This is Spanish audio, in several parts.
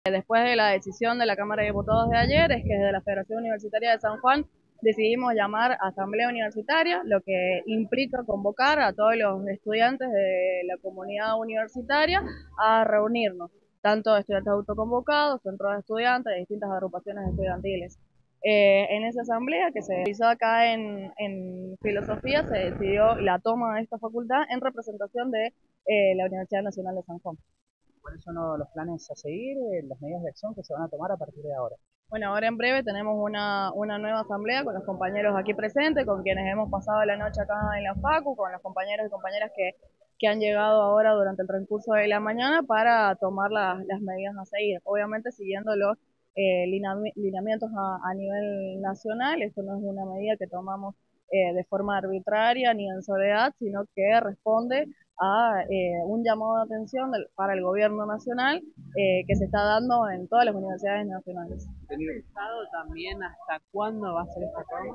Después de la decisión de la Cámara de Diputados de ayer, es que desde la Federación Universitaria de San Juan decidimos llamar a asamblea universitaria, lo que implica convocar a todos los estudiantes de la comunidad universitaria a reunirnos, tanto estudiantes autoconvocados, centros de estudiantes de distintas agrupaciones estudiantiles. En esa asamblea que se realizó acá en Filosofía se decidió la toma de esta facultad en representación de la Universidad Nacional de San Juan. ¿Cuáles son los planes a seguir, las medidas de acción que se van a tomar a partir de ahora? Bueno, ahora en breve tenemos una nueva asamblea con los compañeros aquí presentes, con quienes hemos pasado la noche acá en la Facu, con los compañeros y compañeras que han llegado ahora durante el transcurso de la mañana para tomar las medidas a seguir. Obviamente siguiendo los lineamientos a nivel nacional. Esto no es una medida que tomamos de forma arbitraria ni en soledad, sino que responde a un llamado de atención para el gobierno nacional que se está dando en todas las universidades nacionales. ¿Tener Estado también hasta cuándo va a ser esta toma?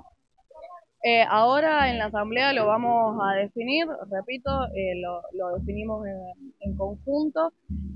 Ahora en la asamblea lo vamos a definir, repito, lo definimos en conjunto.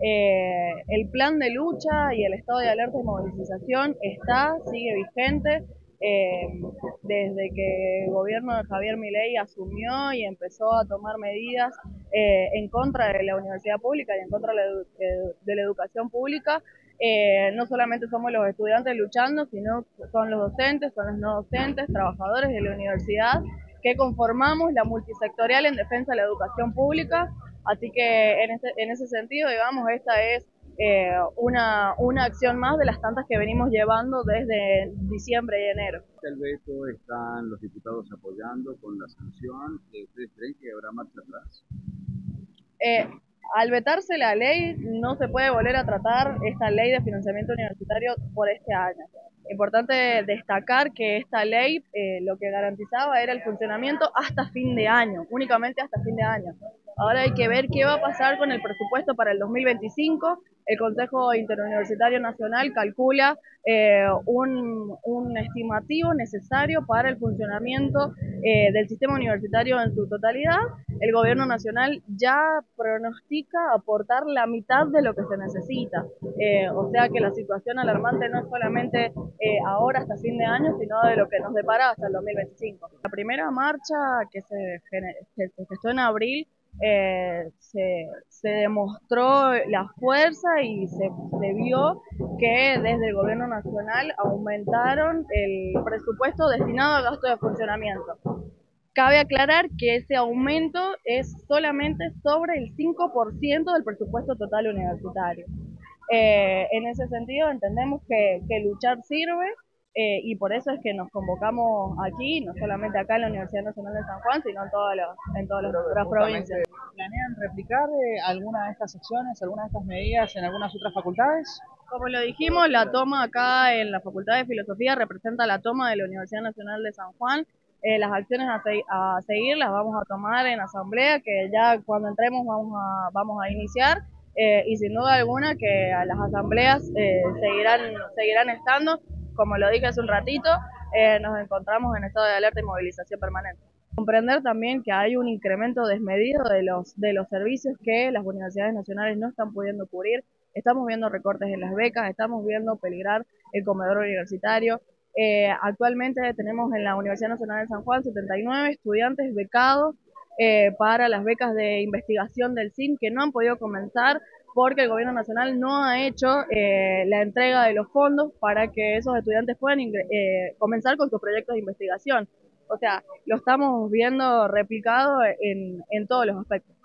El plan de lucha y el estado de alerta y movilización sigue vigente. Eh, Desde que el gobierno de Javier Milei asumió y empezó a tomar medidas en contra de la universidad pública y en contra de la educación pública, no solamente somos los estudiantes luchando, sino son los docentes, son los no docentes, trabajadores de la universidad, que conformamos la multisectorial en defensa de la educación pública. Así que en ese sentido, digamos, esta es una acción más de las tantas que venimos llevando desde diciembre y enero. El veto están los diputados apoyando con la sanción. ¿Ustedes creen que habrá marcha atrás? Eh, Al vetarse la ley, no se puede volver a tratar esta ley de financiamiento universitario por este año. Importante destacar que esta ley lo que garantizaba era el funcionamiento hasta fin de año, únicamente hasta fin de año. Ahora hay que ver qué va a pasar con el presupuesto para el 2025. El Consejo Interuniversitario Nacional calcula un estimativo necesario para el funcionamiento del sistema universitario en su totalidad. El gobierno nacional ya pronostica aportar la mitad de lo que se necesita. O sea que la situación alarmante no es solamente ahora hasta fin de año, sino de lo que nos depara hasta el 2025. La primera marcha que se gestó en abril se demostró la fuerza y se vio que desde el gobierno nacional aumentaron el presupuesto destinado a gasto de funcionamiento. Cabe aclarar que ese aumento es solamente sobre el 5% del presupuesto total universitario. En ese sentido entendemos que luchar sirve y por eso es que nos convocamos aquí, no solamente acá en la Universidad Nacional de San Juan, sino en todas las provincias. ¿Planean replicar alguna de estas acciones, alguna de estas medidas en algunas otras facultades? Como lo dijimos, la toma acá en la Facultad de Filosofía representa la toma de la Universidad Nacional de San Juan. Las acciones a seguir las vamos a tomar en asamblea, que ya cuando entremos vamos a iniciar, y sin duda alguna que las asambleas seguirán estando. Como lo dije hace un ratito, nos encontramos en estado de alerta y movilización permanente. Comprender también que hay un incremento desmedido de los servicios que las universidades nacionales no están pudiendo cubrir. Estamos viendo recortes en las becas, estamos viendo peligrar el comedor universitario. Actualmente tenemos en la Universidad Nacional de San Juan 79 estudiantes becados para las becas de investigación del CIN que no han podido comenzar porque el gobierno nacional no ha hecho la entrega de los fondos para que esos estudiantes puedan comenzar con sus proyectos de investigación. O sea, lo estamos viendo replicado en todos los aspectos.